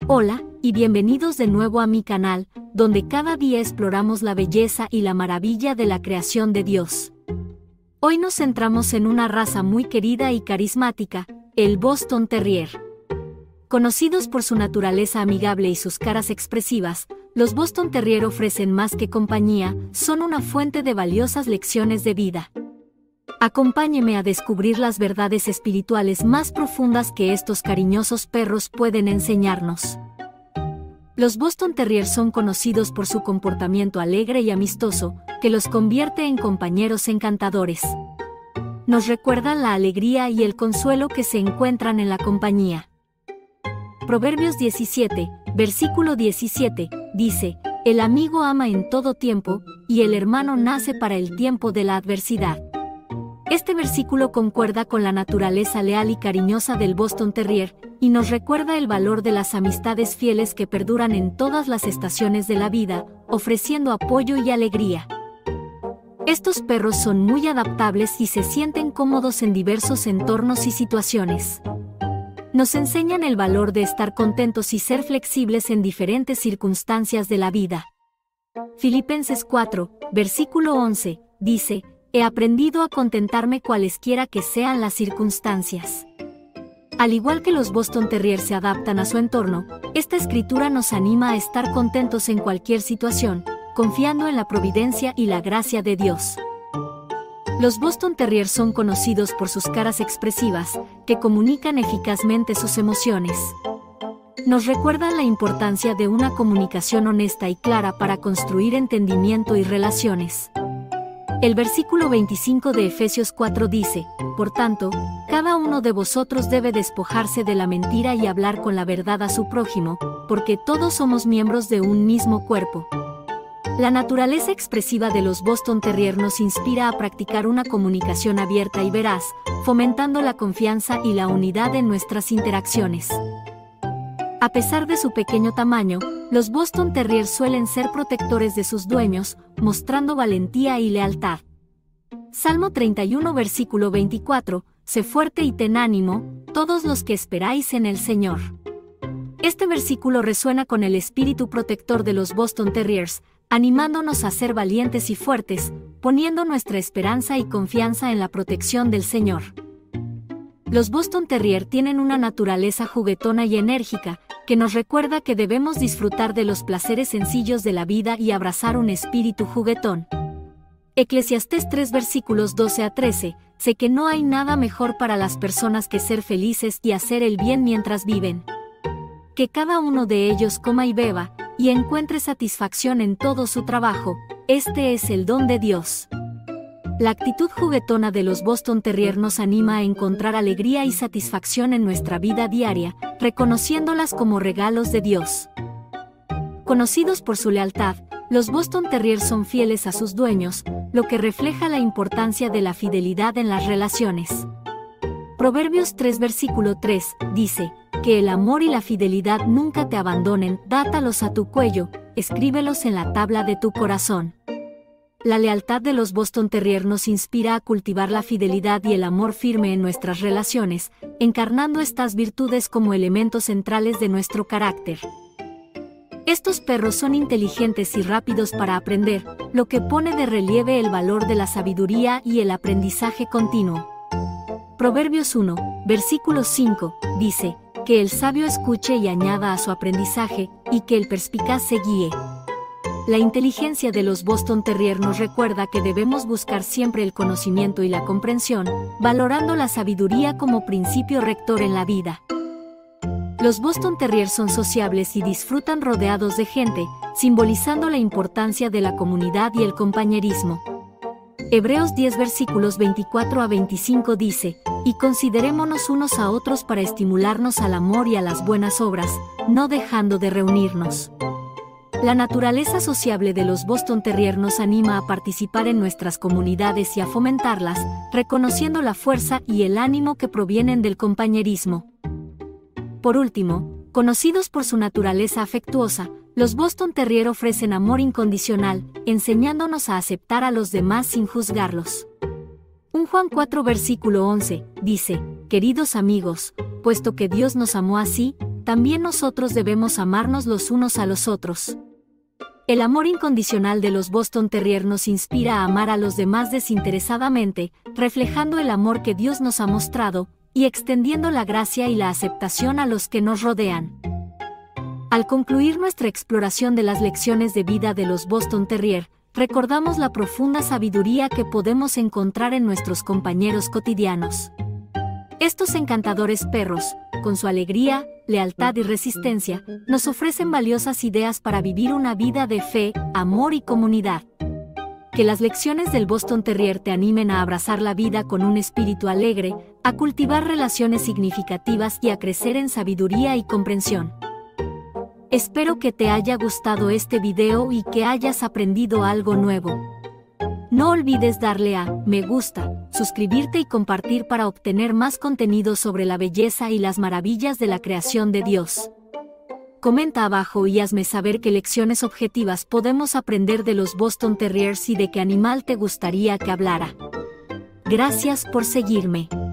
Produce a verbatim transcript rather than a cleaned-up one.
Hola, y bienvenidos de nuevo a mi canal, donde cada día exploramos la belleza y la maravilla de la creación de Dios. Hoy nos centramos en una raza muy querida y carismática, el Boston Terrier. Conocidos por su naturaleza amigable y sus caras expresivas, los Boston Terrier ofrecen más que compañía, son una fuente de valiosas lecciones de vida. Acompáñeme a descubrir las verdades espirituales más profundas que estos cariñosos perros pueden enseñarnos. Los Boston Terrier son conocidos por su comportamiento alegre y amistoso, que los convierte en compañeros encantadores. Nos recuerdan la alegría y el consuelo que se encuentran en la compañía. Proverbios diecisiete, versículo diecisiete, dice: El amigo ama en todo tiempo, y el hermano nace para el tiempo de la adversidad. Este versículo concuerda con la naturaleza leal y cariñosa del Boston Terrier, y nos recuerda el valor de las amistades fieles que perduran en todas las estaciones de la vida, ofreciendo apoyo y alegría. Estos perros son muy adaptables y se sienten cómodos en diversos entornos y situaciones. Nos enseñan el valor de estar contentos y ser flexibles en diferentes circunstancias de la vida. Filipenses cuatro, versículo once, dice: He aprendido a contentarme cualesquiera que sean las circunstancias. Al igual que los Boston Terrier se adaptan a su entorno, esta escritura nos anima a estar contentos en cualquier situación, confiando en la providencia y la gracia de Dios. Los Boston Terrier son conocidos por sus caras expresivas, que comunican eficazmente sus emociones. Nos recuerdan la importancia de una comunicación honesta y clara para construir entendimiento y relaciones. El versículo veinticinco de Efesios cuatro dice: Por tanto, cada uno de vosotros debe despojarse de la mentira y hablar con la verdad a su prójimo, porque todos somos miembros de un mismo cuerpo. La naturaleza expresiva de los Boston Terrier nos inspira a practicar una comunicación abierta y veraz, fomentando la confianza y la unidad en nuestras interacciones. A pesar de su pequeño tamaño, los Boston Terrier suelen ser protectores de sus dueños, mostrando valentía y lealtad. Salmo treinta y uno versículo veinticuatro, Sé fuerte y ten ánimo, todos los que esperáis en el Señor. Este versículo resuena con el espíritu protector de los Boston Terriers, animándonos a ser valientes y fuertes, poniendo nuestra esperanza y confianza en la protección del Señor. Los Boston Terrier tienen una naturaleza juguetona y enérgica, que nos recuerda que debemos disfrutar de los placeres sencillos de la vida y abrazar un espíritu juguetón. Eclesiastés tres versículos doce a trece, Sé que no hay nada mejor para las personas que ser felices y hacer el bien mientras viven. Que cada uno de ellos coma y beba, y encuentre satisfacción en todo su trabajo, este es el don de Dios. La actitud juguetona de los Boston Terrier nos anima a encontrar alegría y satisfacción en nuestra vida diaria, reconociéndolas como regalos de Dios. Conocidos por su lealtad, los Boston Terrier son fieles a sus dueños, lo que refleja la importancia de la fidelidad en las relaciones. Proverbios tres versículo tres, dice: Que el amor y la fidelidad nunca te abandonen, dátalos a tu cuello, escríbelos en la tabla de tu corazón. La lealtad de los Boston Terrier nos inspira a cultivar la fidelidad y el amor firme en nuestras relaciones, encarnando estas virtudes como elementos centrales de nuestro carácter. Estos perros son inteligentes y rápidos para aprender, lo que pone de relieve el valor de la sabiduría y el aprendizaje continuo. Proverbios uno, versículo cinco, dice: Que el sabio escuche y añada a su aprendizaje, y que el perspicaz se guíe. La inteligencia de los Boston Terrier nos recuerda que debemos buscar siempre el conocimiento y la comprensión, valorando la sabiduría como principio rector en la vida. Los Boston Terrier son sociables y disfrutan rodeados de gente, simbolizando la importancia de la comunidad y el compañerismo. Hebreos diez versículos veinticuatro a veinticinco dice: Y considerémonos unos a otros para estimularnos al amor y a las buenas obras, no dejando de reunirnos. La naturaleza sociable de los Boston Terrier nos anima a participar en nuestras comunidades y a fomentarlas, reconociendo la fuerza y el ánimo que provienen del compañerismo. Por último, conocidos por su naturaleza afectuosa, los Boston Terrier ofrecen amor incondicional, enseñándonos a aceptar a los demás sin juzgarlos. Un Juan cuatro versículo once, dice: Queridos amigos, puesto que Dios nos amó así, también nosotros debemos amarnos los unos a los otros. El amor incondicional de los Boston Terrier nos inspira a amar a los demás desinteresadamente, reflejando el amor que Dios nos ha mostrado, y extendiendo la gracia y la aceptación a los que nos rodean. Al concluir nuestra exploración de las lecciones de vida de los Boston Terrier, recordamos la profunda sabiduría que podemos encontrar en nuestros compañeros cotidianos. Estos encantadores perros, con su alegría, lealtad y resistencia, nos ofrecen valiosas ideas para vivir una vida de fe, amor y comunidad. Que las lecciones del Boston Terrier te animen a abrazar la vida con un espíritu alegre, a cultivar relaciones significativas y a crecer en sabiduría y comprensión. Espero que te haya gustado este video y que hayas aprendido algo nuevo. No olvides darle a me gusta, suscribirte y compartir para obtener más contenido sobre la belleza y las maravillas de la creación de Dios. Comenta abajo y hazme saber qué lecciones objetivas podemos aprender de los Boston Terriers y de qué animal te gustaría que hablara. Gracias por seguirme.